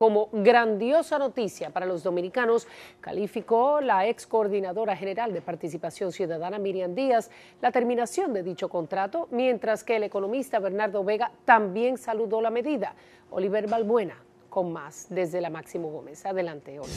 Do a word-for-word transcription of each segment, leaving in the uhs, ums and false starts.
como grandiosa noticia para los dominicanos, calificó la ex coordinadora general de Participación Ciudadana, Miriam Díaz, la terminación de dicho contrato, mientras que el economista Bernardo Vega también saludó la medida. Oliver Balbuena con más desde la Máximo Gómez. Adelante, Oliver.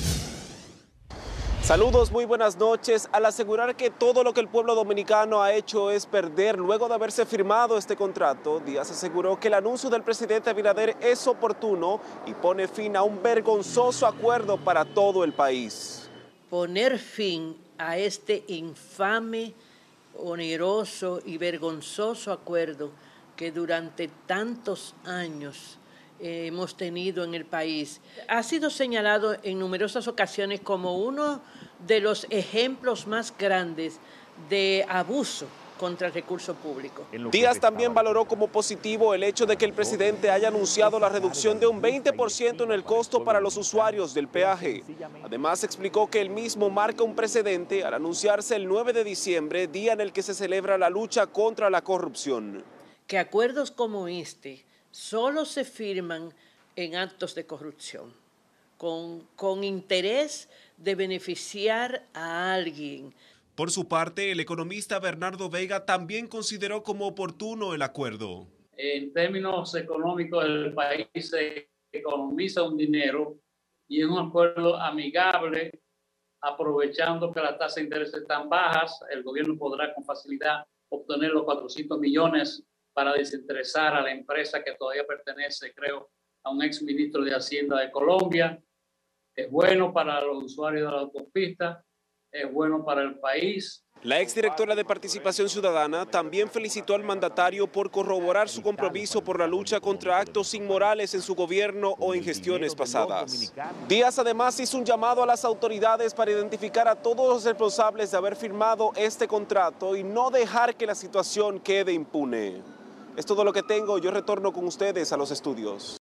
Saludos, muy buenas noches. Al asegurar que todo lo que el pueblo dominicano ha hecho es perder luego de haberse firmado este contrato, Díaz aseguró que el anuncio del presidente Abinader es oportuno y pone fin a un vergonzoso acuerdo para todo el país. Poner fin a este infame, oneroso y vergonzoso acuerdo que durante tantos años Eh, hemos tenido en el país. Ha sido señalado en numerosas ocasiones como uno de los ejemplos más grandes de abuso contra el recurso público. Díaz también valoró como positivo el hecho de que el presidente haya anunciado la reducción de un veinte por ciento en el costo para los usuarios del peaje. Además, explicó que el mismo marca un precedente al anunciarse el nueve de diciembre, día en el que se celebra la lucha contra la corrupción. Que acuerdos como este solo se firman en actos de corrupción, con, con interés de beneficiar a alguien. Por su parte, el economista Bernardo Vega también consideró como oportuno el acuerdo. En términos económicos, el país se economiza un dinero y es un acuerdo amigable, aprovechando que las tasas de interés están bajas, el gobierno podrá con facilidad obtener los cuatrocientos millones para desinteresar a la empresa que todavía pertenece, creo, a un ex ministro de Hacienda de Colombia. Es bueno para los usuarios de la autopista, es bueno para el país. La exdirectora de Participación Ciudadana también felicitó al mandatario por corroborar su compromiso por la lucha contra actos inmorales en su gobierno o en gestiones pasadas. Díaz además hizo un llamado a las autoridades para identificar a todos los responsables de haber firmado este contrato y no dejar que la situación quede impune. Es todo lo que tengo, yo retorno con ustedes a los estudios.